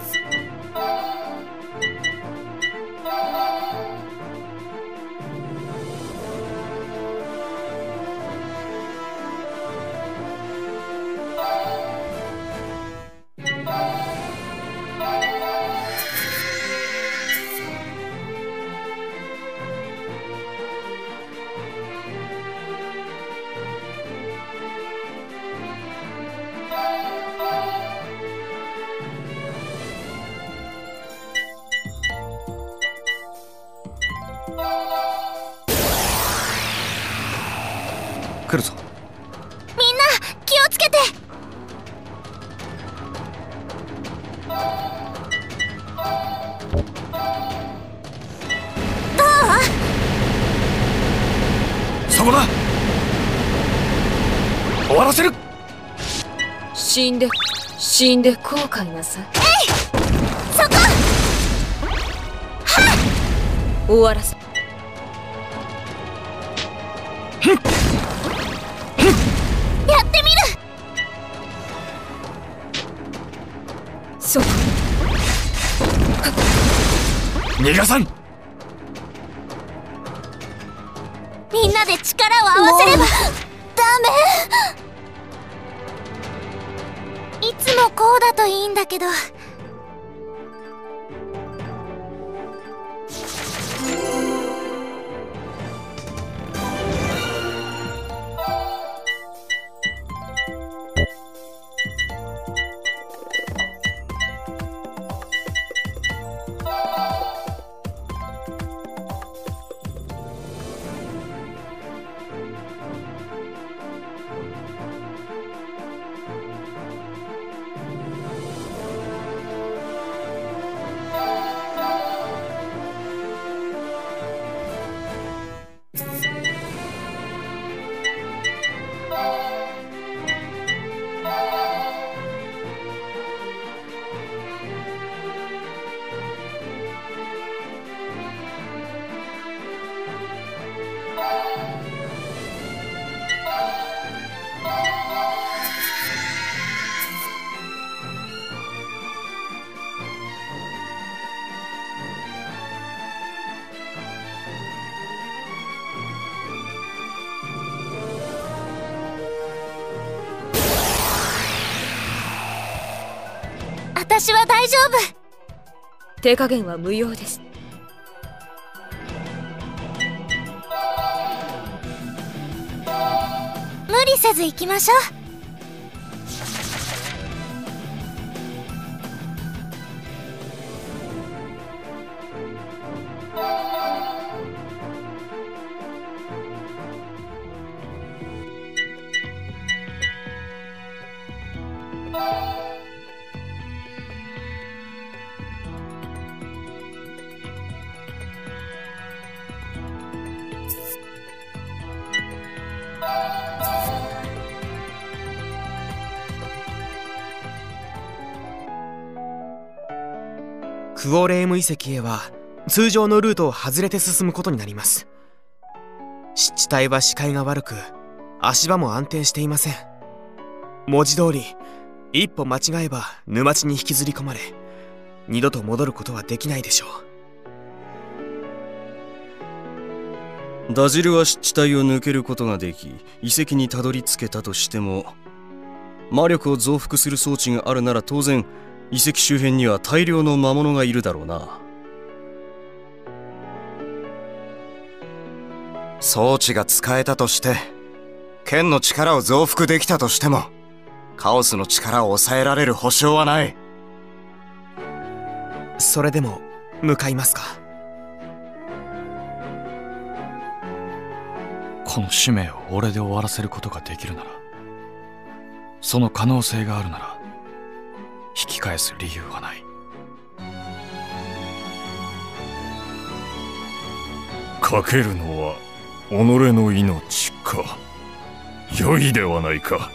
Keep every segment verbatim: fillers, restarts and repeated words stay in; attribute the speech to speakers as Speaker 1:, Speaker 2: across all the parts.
Speaker 1: 来るぞ。
Speaker 2: みんな気をつけて。どう？
Speaker 1: そこだ。終わらせる。
Speaker 3: 死んで死んで後悔なさい。
Speaker 2: えい、そこ。はっ、
Speaker 3: 終わらせ。
Speaker 2: やってみる。
Speaker 3: そう。
Speaker 1: 逃がさん。
Speaker 2: みんなで力を合わせれば。ダメ。いつもこうだといいんだけど。私は大丈夫。
Speaker 3: 手加減は無用です。
Speaker 2: 無理せず行きましょう。
Speaker 4: クオレーム遺跡へは通常のルートを外れて進むことになります。湿地帯は視界が悪く足場も安定していません。文字通り一歩間違えば沼地に引きずり込まれ二度と戻ることはできないでしょ
Speaker 5: う。ダジルは湿地帯を抜けることができ遺跡にたどり着けたとしても、魔力を増幅する装置があるなら当然遺跡周辺には大量の魔物がいるだろうな。
Speaker 6: 装置が使えたとして剣の力を増幅できたとしてもカオスの力を抑えられる保証はない。
Speaker 4: それでも向かいますか。
Speaker 1: この使命を俺で終わらせることができるなら、その可能性があるなら引き返す理由はない。
Speaker 7: かけるのは己の命か。良いではないか。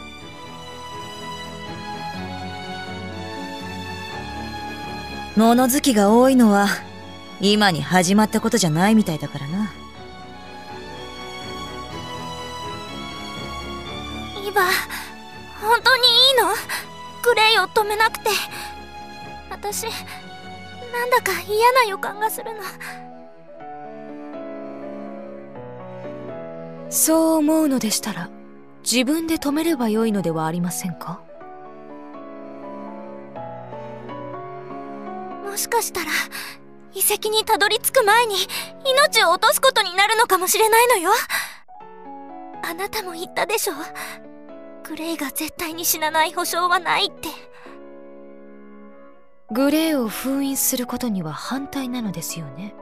Speaker 8: 物好きが多いのは今に始まったことじゃないみたいだからな。
Speaker 2: イヴァ、本当にいいの？グレイを止めなくて。 私なんだか嫌な予感がするの。
Speaker 3: そう思うのでしたら自分で止めればよいのではありませんか？
Speaker 2: もしかしたら遺跡にたどり着く前に命を落とすことになるのかもしれないのよ。あなたも言ったでしょ、グレイが絶対に死なない保証はないって。
Speaker 3: グレイを封印することには反対なのですよね。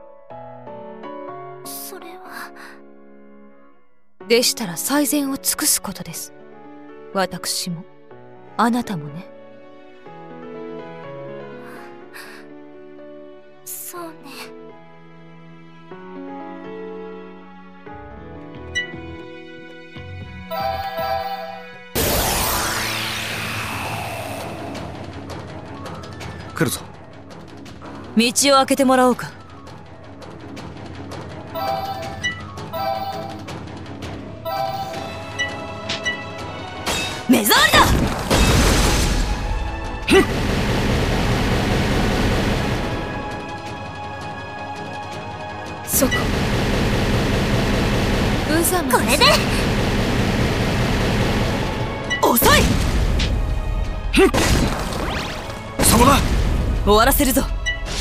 Speaker 2: それは。
Speaker 3: でしたら最善を尽くすことです。私もあなたもね。
Speaker 2: そうね。
Speaker 1: 来るぞ。
Speaker 8: 道を開けてもらおうか。目障りだ。
Speaker 3: そこ無様。
Speaker 2: これで
Speaker 8: 遅い。
Speaker 1: そこだ。
Speaker 8: 終わらせるぞ。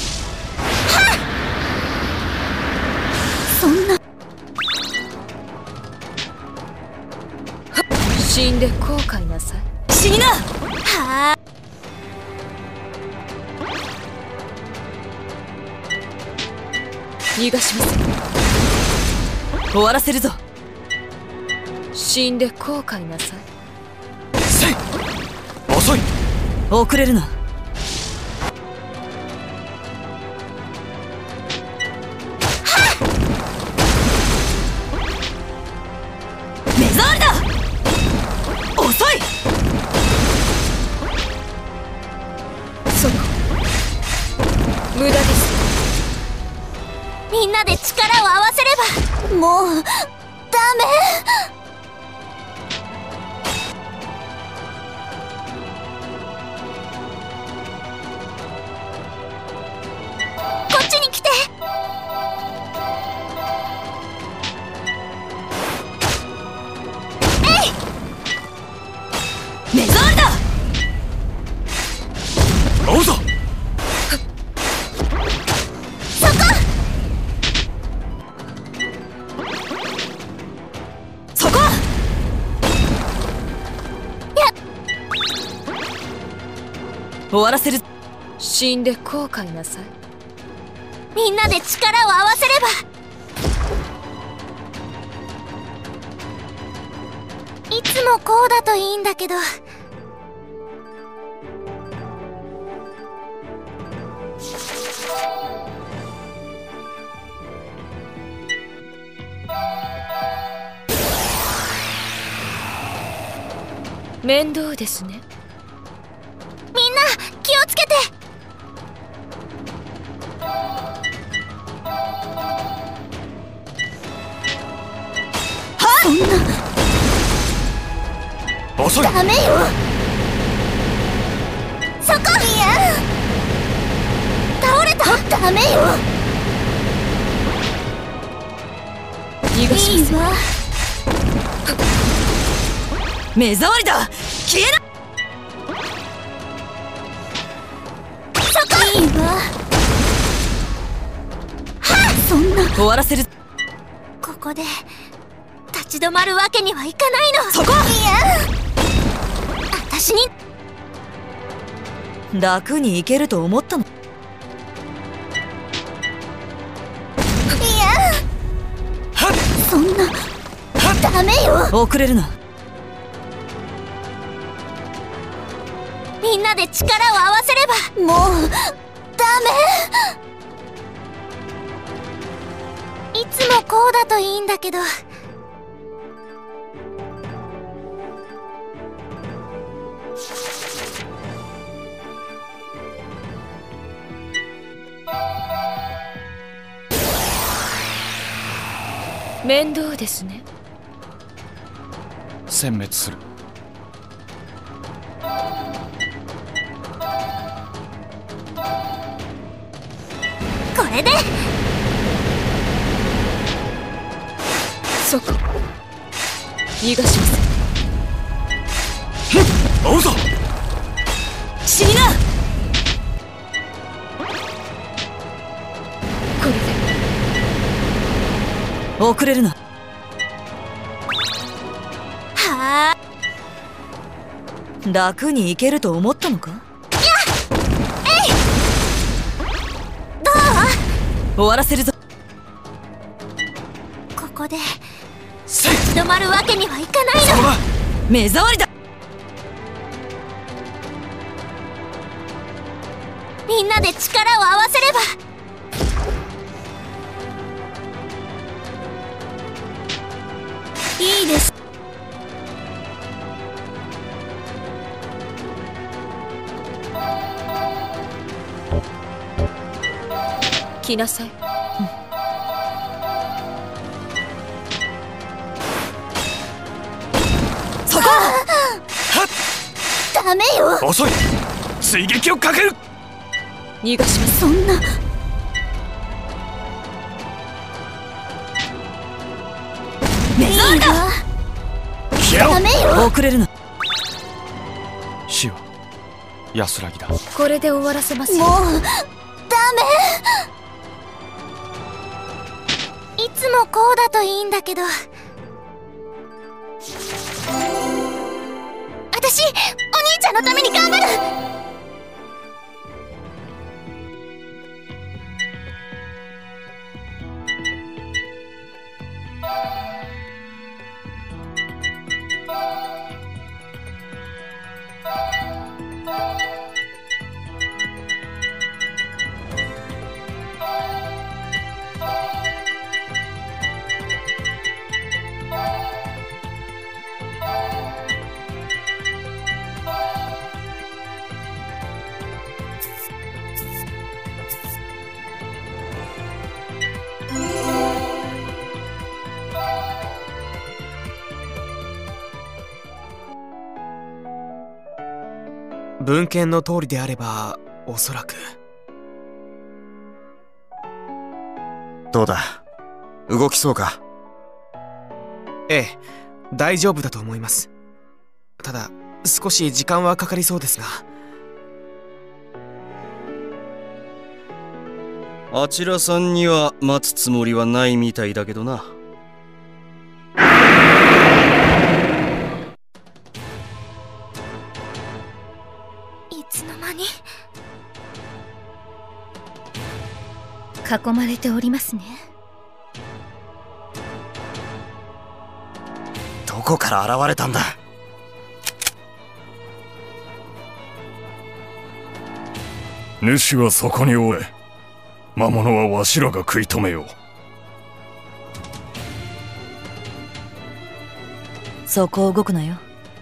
Speaker 2: そんな。
Speaker 3: 死んで後悔なさい。
Speaker 8: 死にな。
Speaker 2: はあ。
Speaker 3: 逃がしません。
Speaker 8: 終わらせるぞ。
Speaker 3: 死んで後悔なさい。
Speaker 1: せい。遅い。
Speaker 8: 遅れるな。目障りだ。遅い。
Speaker 3: そこ無駄です。
Speaker 2: みんなで力を合わせれば。もうダメ。こっちに来て。えい。
Speaker 8: 目障りだ。
Speaker 1: 追うぞ。
Speaker 2: そこ。
Speaker 8: そこ。
Speaker 2: やっ。
Speaker 8: 終わらせる。
Speaker 3: 死んで後悔なさい。
Speaker 2: みんなで力を合わせれば。いつもこうだといいんだけど。
Speaker 3: 面倒ですね。
Speaker 2: みんな気をつけて。そんな。
Speaker 1: 遅い。
Speaker 2: ダメよ。そこ。いや、倒れた。ダメよ。
Speaker 3: 逃がしません。
Speaker 2: いいわ。
Speaker 8: 目障りだ。消えな。
Speaker 2: そこ。いいわ。はっ。そんな。
Speaker 8: 終わらせる。
Speaker 2: ここで立ち止まるわけにはいかないの。
Speaker 8: そこ。
Speaker 2: いや、私に。
Speaker 8: 楽に行けると思ったの。
Speaker 2: いや、そんな。ダメよ。
Speaker 8: 遅れるな。
Speaker 2: みんなで力を合わせれば。もうダメ。いつもこうだといいんだけど。
Speaker 3: 面倒ですね。
Speaker 1: 殲滅する。
Speaker 2: これで
Speaker 3: そこ逃がしません。
Speaker 1: 追うぞ。
Speaker 3: 死にな。これで遅れるな。
Speaker 2: はあ、
Speaker 8: 楽に行けると思ったのか？終わらせるぞ。
Speaker 2: ここで立ち止まるわけにはいかないの。
Speaker 8: 目障りだ。
Speaker 2: みんなで力を合わせれば。いいです。
Speaker 3: 来なさい。
Speaker 8: そこ。
Speaker 2: ダメよ。
Speaker 1: 遅い。追撃をかける。
Speaker 3: 逃がします。
Speaker 2: そんな。
Speaker 8: 目障りだ。
Speaker 2: ダメよ。
Speaker 8: 遅れるな。
Speaker 1: 死は安らぎだ。
Speaker 3: これで終わらせますよ。
Speaker 2: もうダメ。いつもこうだといいんだけど。私、お兄ちゃんのために頑張る。
Speaker 4: 文献の通りであればおそらく。
Speaker 6: どうだ、動きそうか？
Speaker 4: ええ、大丈夫だと思います。ただ少し時間はかかりそうですが。
Speaker 5: あちらさんには待つつもりはないみたいだけどな。
Speaker 2: いつの間に。
Speaker 3: 囲まれておりますね。
Speaker 6: どこから現れたんだ？
Speaker 7: 主はそこにおれ。魔物はわしらが食い止めよう。
Speaker 8: そこ動くなよ。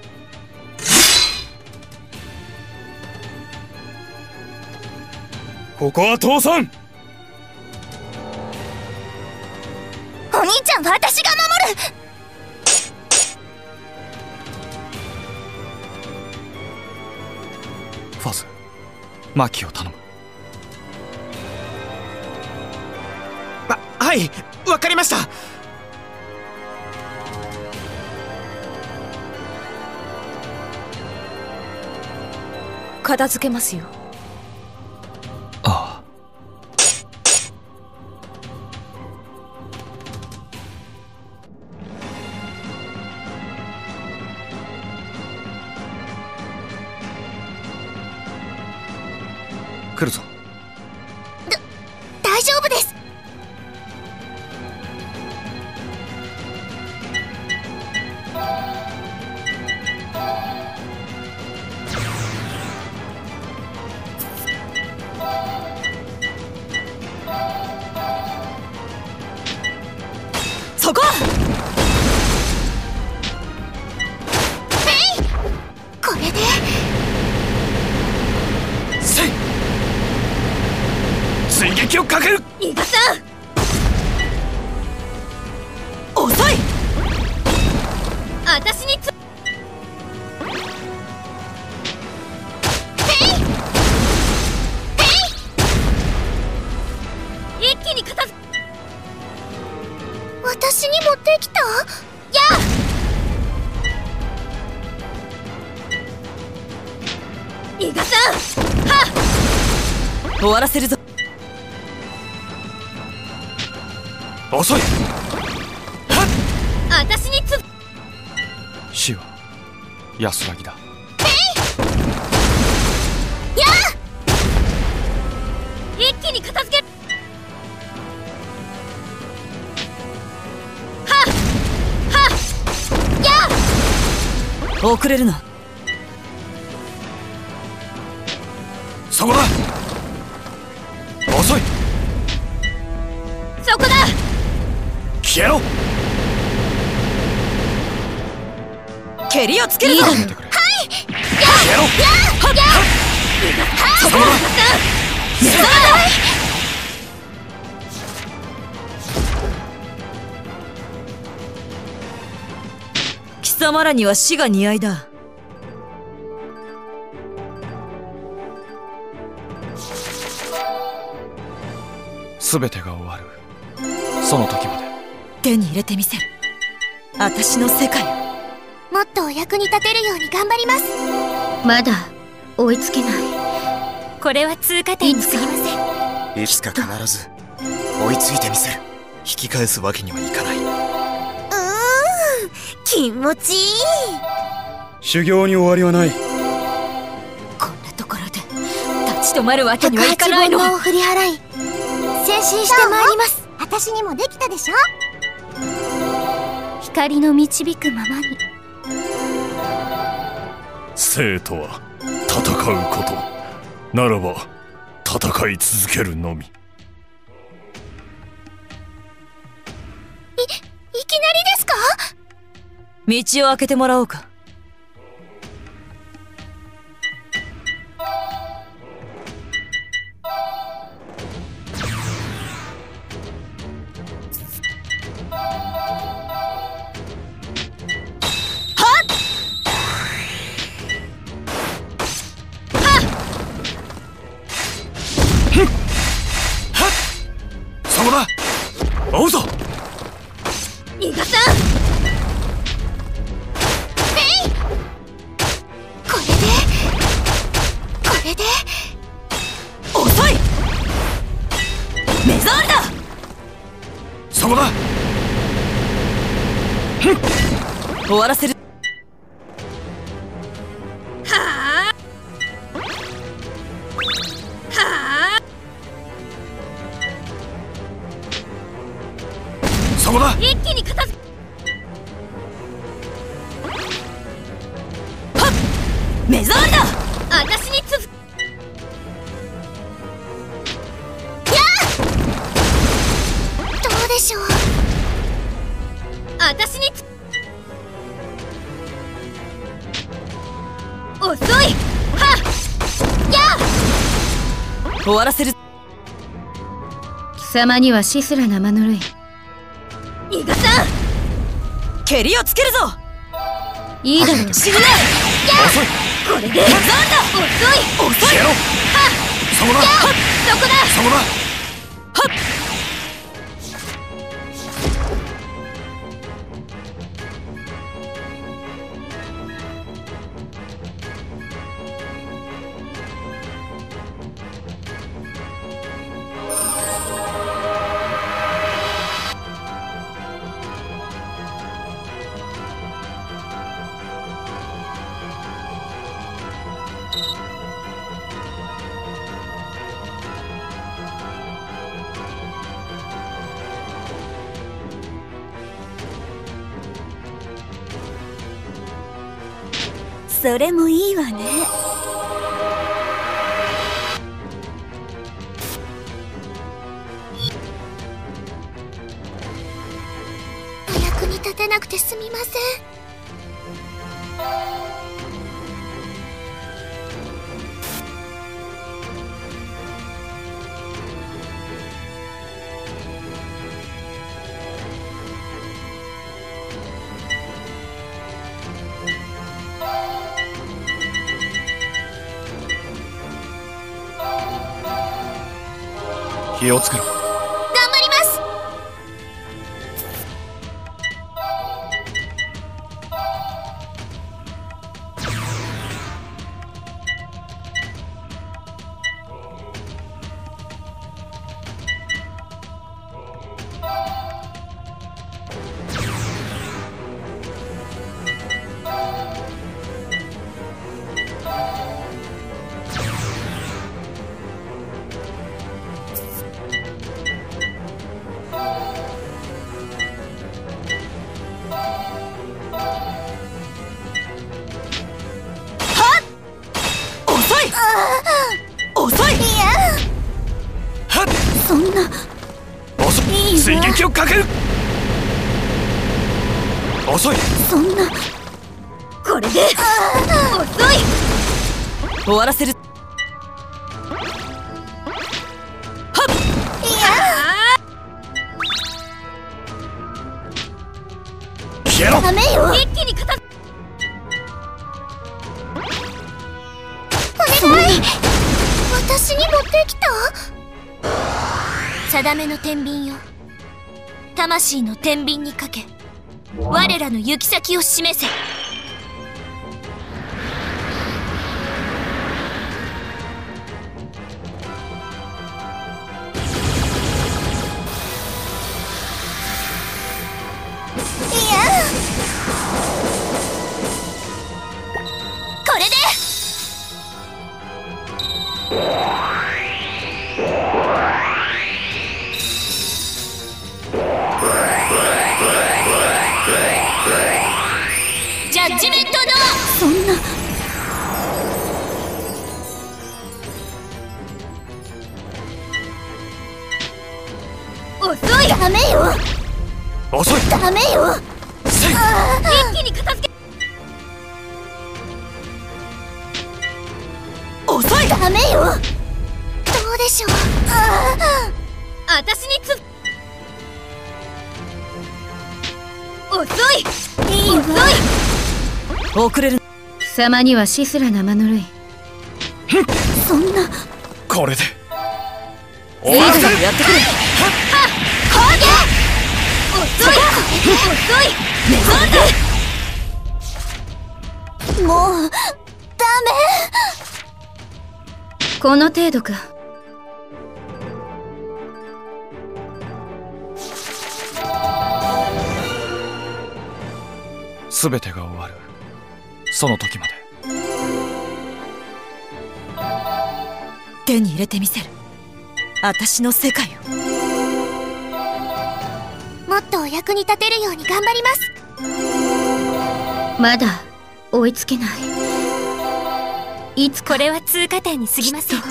Speaker 1: ここは倒産。
Speaker 2: お兄ちゃんは私が守る。
Speaker 1: ファズ、マキを頼む。
Speaker 4: は、はい、わかりました。
Speaker 3: 片付けますよ。
Speaker 1: ああ。来るぞ。
Speaker 2: 大丈夫です。
Speaker 8: そこ。
Speaker 2: えい、これで
Speaker 1: 追撃をかける。
Speaker 2: 逃がさん。
Speaker 8: 遅い。
Speaker 2: 私につ。へいへい。 私にもできた？やあ！伊賀さん、はっ！
Speaker 8: 終わらせるぞ。
Speaker 1: 遅い。
Speaker 2: 私につ
Speaker 1: 死は安らぎだ。
Speaker 2: やあ！一気に片付ける。はっはっやあ！
Speaker 8: 遅れるな。
Speaker 1: そこだ。遅い。
Speaker 2: そこだ。
Speaker 1: 消えろ。
Speaker 8: 蹴りをつけるぞ。
Speaker 1: やめてくれ。はい。消えろ。
Speaker 2: やあ！やあ！
Speaker 1: そこだ。
Speaker 2: 目覚めない。
Speaker 8: 貴様らには死が似合いだ。
Speaker 1: すべてが終わるその時まで
Speaker 8: 手に入れてみせる。私の世界を。
Speaker 2: もっとお役に立てるように頑張ります。まだ追いつけない。これは通過点に過ぎません。
Speaker 6: いつか必ず追いついてみせる。引き返すわけにはいかない。
Speaker 2: うーん、気持ちいい。
Speaker 5: 修行に終わりはない。
Speaker 8: こんなところで立ち止まるわけにはいかないの。
Speaker 2: 百八煩悩を振り払い前進してまいります。私にもできたでしょ。光の導くままに。
Speaker 7: 生とは戦うことならば戦い続けるのみ。
Speaker 2: い、いきなりですか？
Speaker 8: 道を開けてもらおうか。
Speaker 1: そこだ。追うぞ。
Speaker 2: 伊賀さん。えい。これでこれで
Speaker 8: 遅い。目障りだ。
Speaker 1: そこだ。
Speaker 8: 終わらせる。
Speaker 2: はあはあ。
Speaker 1: そこだ。
Speaker 2: 一気に片付け。
Speaker 8: はっ。目障りだ。
Speaker 2: 私につやあ。どうでしょう。私につ遅い。はっやあ。
Speaker 8: 終わらせる。
Speaker 2: 貴様には死すら生ぬるい。伊賀さん。
Speaker 8: 蹴りをつけるぞ。
Speaker 2: いいだろう。
Speaker 8: 死ぬな。
Speaker 1: 遅い。
Speaker 2: これで遅い。遅い。
Speaker 1: 消えろ。
Speaker 2: はっ
Speaker 1: そこだ。
Speaker 2: そこだ。
Speaker 1: そこだ。
Speaker 8: はっ。
Speaker 2: それもいいわね。お役に立てなくてすみません。
Speaker 1: 気をつけろ。
Speaker 2: 頑張ります。
Speaker 1: 遅い。追撃をかける。遅い。
Speaker 2: そんな。
Speaker 3: これで遅い。終わらせる。はっ。いや
Speaker 1: 消えろ。
Speaker 2: ダメよ。
Speaker 3: 一気に片付
Speaker 2: お願い。私に持ってきた。定めの天秤よ、魂の天秤にかけ我らの行き先を示せ。これでジャッジメントドア。そんな。
Speaker 3: 遅い。
Speaker 2: ダメよ。
Speaker 1: 遅い。
Speaker 2: ダメよ。
Speaker 1: せい。
Speaker 3: 一気に片付け。遅い。
Speaker 2: ダメよ。どうでしょう。
Speaker 3: 私につ遅い。
Speaker 2: いいわ。
Speaker 3: 遅い。遅れる。貴様には死すら生ぬるい。
Speaker 2: そんな。
Speaker 1: これで
Speaker 3: 終わらせる。やってくれ。
Speaker 2: 攻撃。
Speaker 3: 遅い。遅い。目覚め。
Speaker 2: もうダメ。
Speaker 3: この程度か。
Speaker 1: すべてが終わるその時まで
Speaker 8: 手に入れてみせる私の世界を。
Speaker 2: もっとお役に立てるように頑張ります。
Speaker 3: まだ追いつけない。いつか
Speaker 2: これは通過点に過ぎません。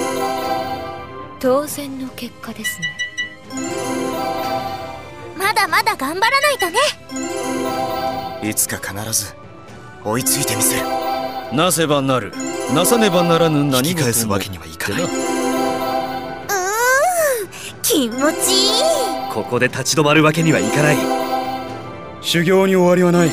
Speaker 3: 当然の結果ですね。
Speaker 2: まだまだ頑張らないとね。
Speaker 6: いつか必ず追いついてみせる。
Speaker 5: なせばなる、なさねばならぬ何
Speaker 1: 引き返すわけにはいかない。
Speaker 2: うーん、気持ちいい。
Speaker 9: ここで立ち止まるわけにはいかない。修行に終わりはない。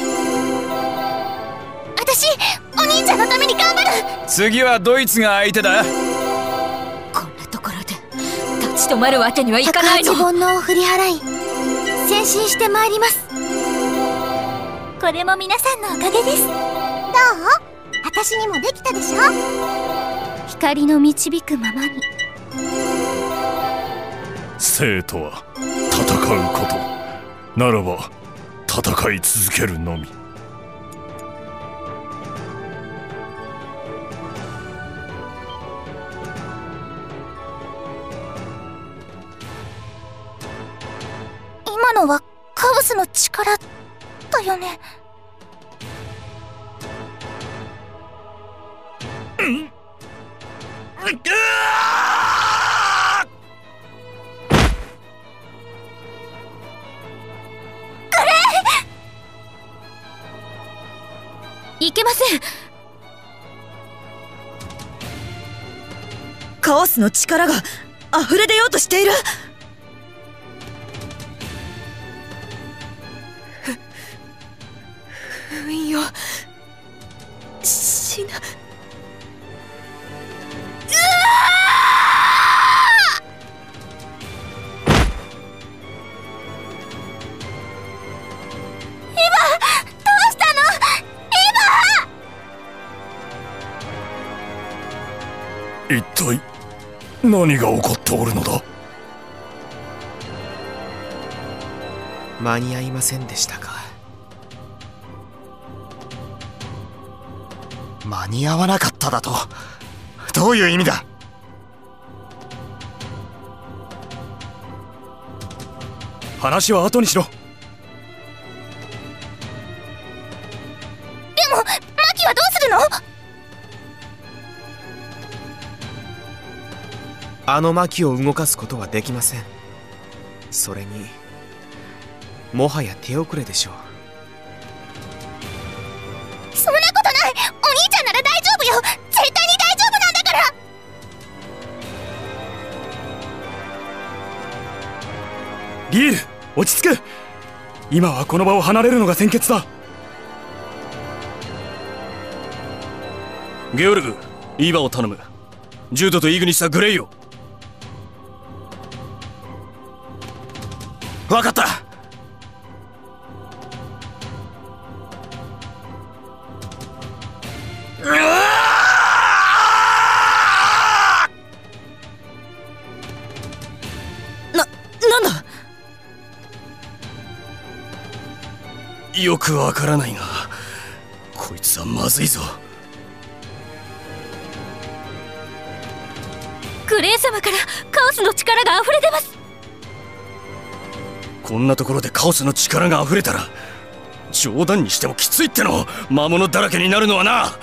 Speaker 2: 私、お兄ちゃんのために頑張る。
Speaker 1: 次はドイツが相手だ。
Speaker 3: こんなところで立ち止まるわけにはいかないの。
Speaker 2: 百八煩悩を振り払い前進してまいります。これも皆さんのおかげです。どう？私にもできたでしょ。光の導くままに。
Speaker 7: 生とは戦うことならば戦い続けるのみ。
Speaker 2: 今のはカオスの力だよね。
Speaker 3: いけません。
Speaker 8: カオスの力が溢れ出ようとしている。封印をしな。
Speaker 7: 一体何が起こっておるのだ。
Speaker 4: 間に合いませんでしたか。
Speaker 6: 間に合わなかっただとどういう意味だ。
Speaker 9: 話は後にしろ。
Speaker 2: でもマキはどうするの？
Speaker 4: あの薪を動かすことはできません。それにもはや手遅れでしょう。
Speaker 2: そんなことない。お兄ちゃんなら大丈夫よ。絶対に大丈夫なんだから。
Speaker 9: リール、落ち着く。今はこの場を離れるのが先決だ。
Speaker 5: ゲオルグ、イーバを頼む。ジュードとイグニスはグレイよ。分かった。うわ
Speaker 8: な、なんだ。
Speaker 5: よくわからないが、こいつはまずいぞ。
Speaker 2: グレイ様からカオスの力が溢れ出ます。
Speaker 5: こんなところでカオスの力が溢れたら、冗談にしてもきついっての。魔物だらけになるのはな。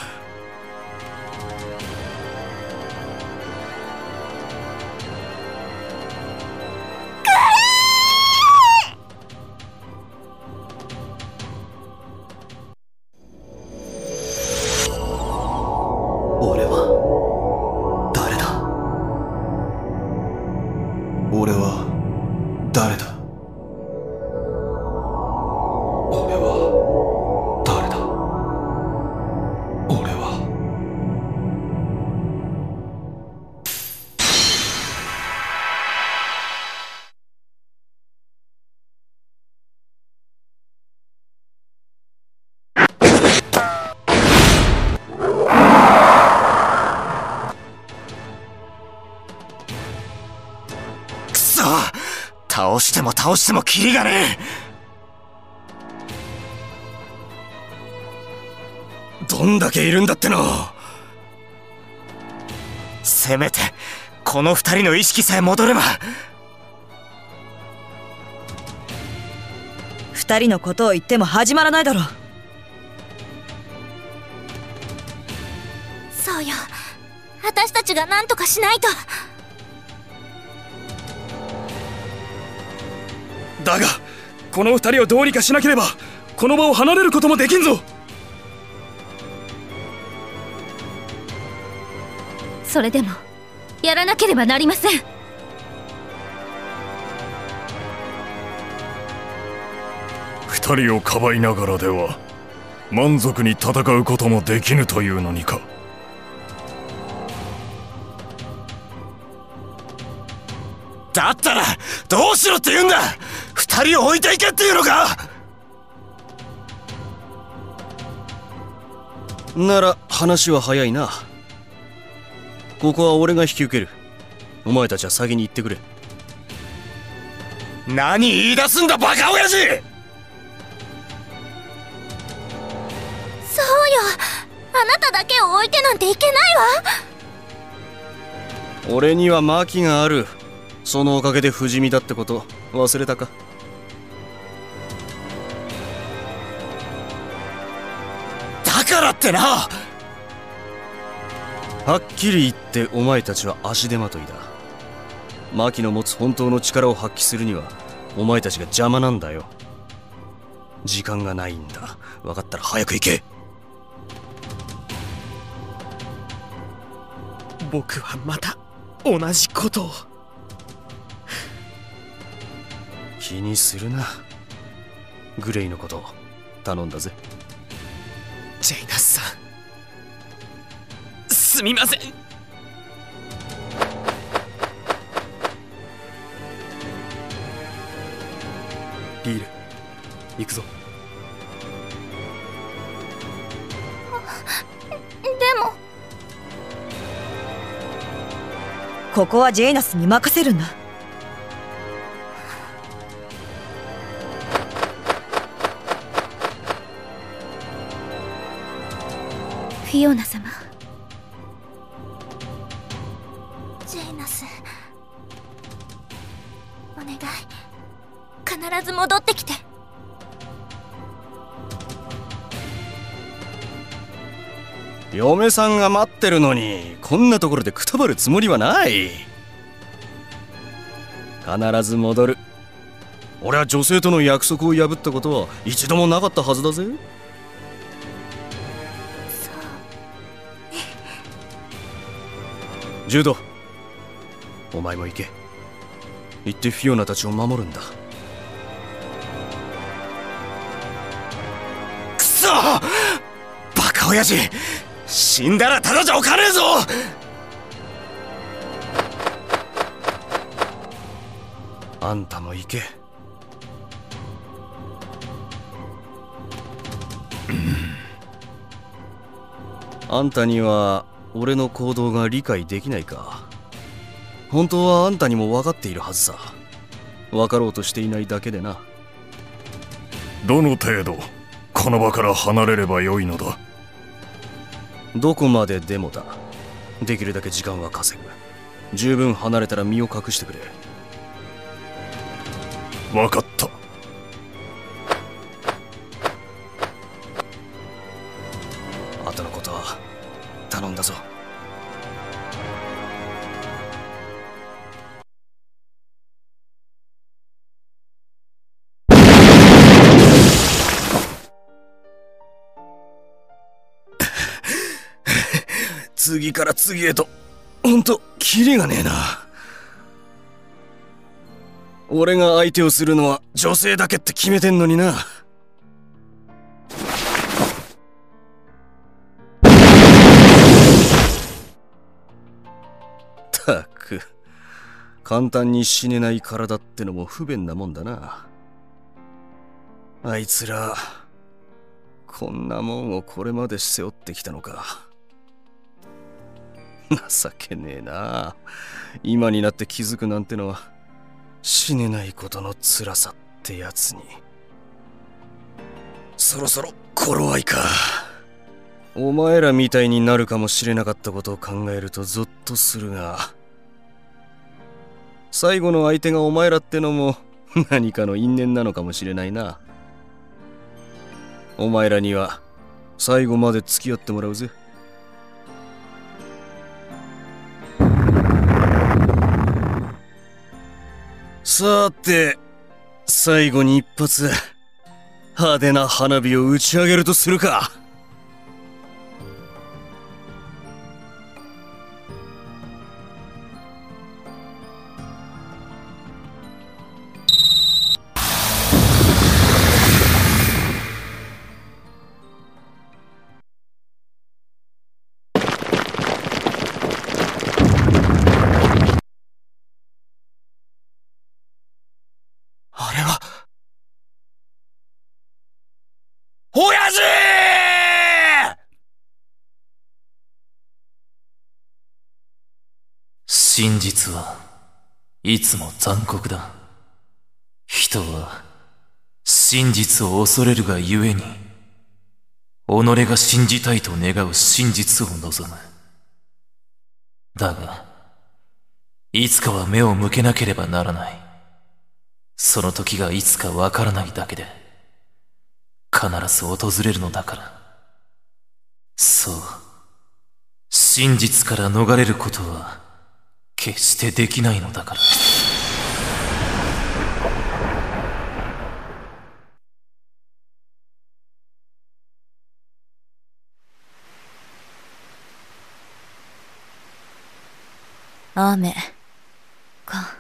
Speaker 10: 俺は誰だ。俺は誰だ。俺は誰だ。俺は
Speaker 6: くそ、倒しても倒してもキリがね
Speaker 5: え。どんだけいるんだっての。
Speaker 6: せめてこの二人の意識さえ戻れば。
Speaker 8: 二人のことを言っても始まらないだろう。
Speaker 2: そうよ、私たちが何とかしないと。
Speaker 9: だがこの二人をどうにかしなければこの場を離れることもできんぞ。
Speaker 2: それでもやらなければなりません。
Speaker 7: 二人をかばいながらでは満足に戦うこともできぬというのにか。
Speaker 6: だったらどうしろって言うんだ。二人を置いていけっていうのか。
Speaker 5: なら話は早いな。ここは俺が引き受ける。お前たちは先に行ってくれ。
Speaker 6: 何言い出すんだバカ親父。
Speaker 2: そうよ、あなただけを置いてなんていけないわ。
Speaker 5: 俺にはマキがある。そのおかげで不死身だってこと忘れたか。
Speaker 6: だからってな。
Speaker 5: はっきり言ってお前たちは足手まといだ。マキの持つ本当の力を発揮するにはお前たちが邪魔なんだよ。時間がないんだ。分かったら早く行け。
Speaker 4: 僕はまた同じことを。
Speaker 5: 気にするな。グレイのこと頼んだぜ。
Speaker 4: ジェイナスさん、すみません。
Speaker 9: リール、行くぞ。
Speaker 2: でも
Speaker 8: ここはジェイナスに任せるんだ。
Speaker 2: フィオナ様、ジェイナス、お願い、必ず戻ってきて。
Speaker 5: 嫁さんが待ってるのにこんなところでくたばるつもりはない。 必ず戻る。俺は女性との約束を破ったことは一度もなかったはずだぜ。ジュド、お前も行け。行ってフィオナたちを守るんだ。
Speaker 6: くそ！バカ親父！死んだらただじゃおかねえぞ！
Speaker 5: あんたも行け。あんたには俺の行動が理解できないか。本当はあんたにも分かっているはずさ。分かろうとしていないだけでな。
Speaker 7: どの程度この場から離れればよいのだ。
Speaker 5: どこまででもだ。できるだけ時間は稼ぐ。十分離れたら身を隠してくれ。
Speaker 7: 分かった。
Speaker 5: 後のことは頼んだぞ。次から次へとほんとキリがねえな。俺が相手をするのは女性だけって決めてんのにな。ったく簡単に死ねない体ってのも不便なもんだな。あいつらこんなもんをこれまで背負ってきたのか。情けねえな。今になって気づくなんてのは死ねないことの辛さってやつに。そろそろ頃合いか。お前らみたいになるかもしれなかったことを考えるとゾッとするが、最後の相手がお前らってのも何かの因縁なのかもしれないな。お前らには最後まで付き合ってもらうぜ。さて、最後に一発派手な花火を打ち上げるとするか。
Speaker 6: あれは親父！
Speaker 10: 真実はいつも残酷だ。人は真実を恐れるがゆえに、己が信じたいと願う真実を望む。だが、いつかは目を向けなければならない。その時がいつかわからないだけで、必ず訪れるのだから。そう、真実から逃れることは決してできないのだから。
Speaker 8: 雨か。